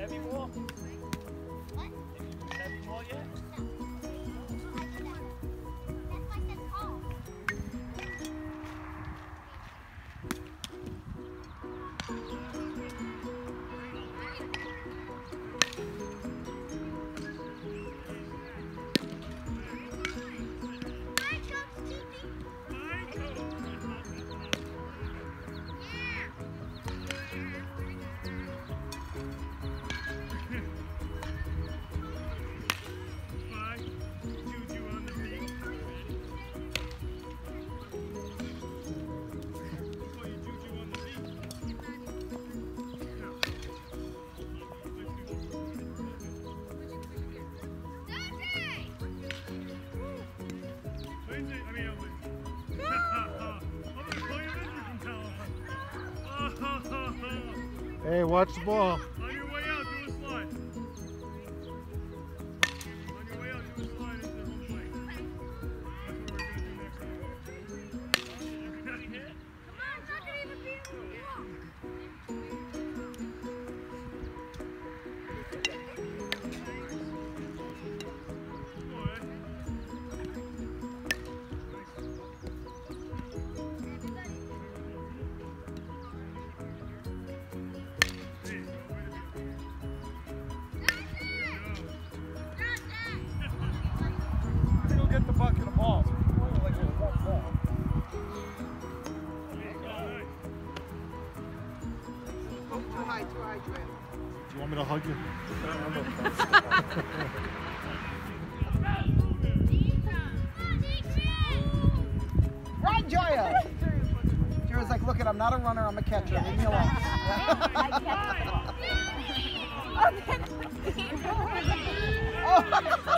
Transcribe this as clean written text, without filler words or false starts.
heavy ball? What? Did you use heavy ball yet? Hey, watch the ball. On your way out, do a slide. On your way out, do a slide into the home plate. That's what we're going to do next. Come on, it's not going to even be able to walk. Get the bucket of balls. Like a ball. Too high, Adrienne. Do you want me to hug you? Run, Joya! Joya's like, look, I'm not a runner, I'm a catcher. Leave me alone. I kept the ball. Oh.